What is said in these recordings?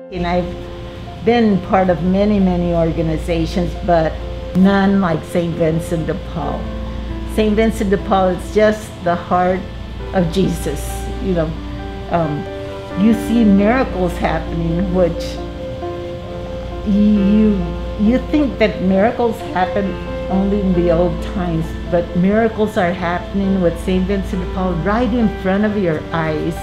And I've been part of many, many organizations, but none like St. Vincent de Paul. St. Vincent de Paul is just the heart of Jesus. You see miracles happening, which you think that miracles happen only in the old times, but miracles are happening with St. Vincent de Paul right in front of your eyes.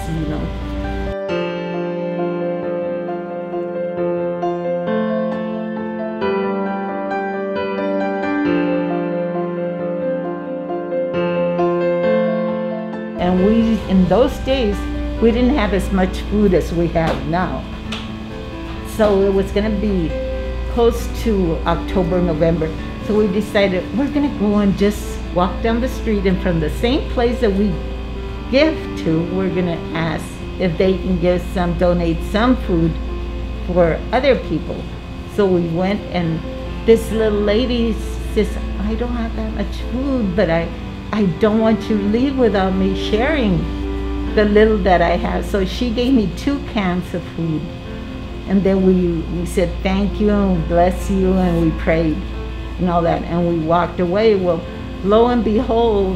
And in those days, we didn't have as much food as we have now. So it was going to be close to October, November. So we decided we're going to go and just walk down the street, and from the same place that we give to, we're going to ask if they can donate some food for other people. So we went, and this little lady says, I don't have that much food, but I don't want you to leave without me sharing the little that I have. So she gave me 2 cans of food. And then we said thank you and bless you, and we prayed and all that, and we walked away. Well, lo and behold,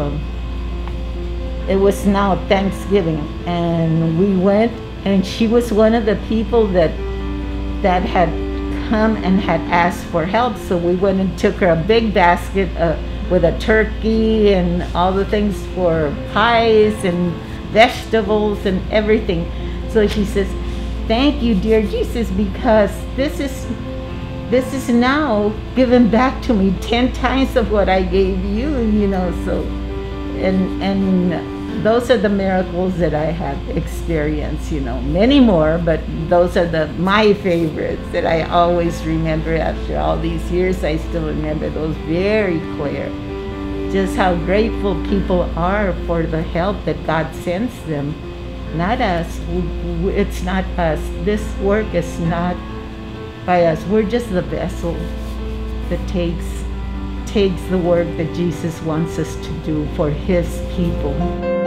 it was now Thanksgiving, and we went, and she was one of the people that had come and had asked for help. So we went and took her a big basket with a turkey and all the things for pies and vegetables and everything. So she says, thank you, dear Jesus, because this is now given back to me 10 times of what I gave you, so, and those are the miracles that I have experienced, many more, but those are my favorites that I always remember. After all these years, I still remember those very clear. Just how grateful people are for the help that God sends them. Not us. It's not us. This work is not by us. We're just the vessel that takes the work that Jesus wants us to do for His people.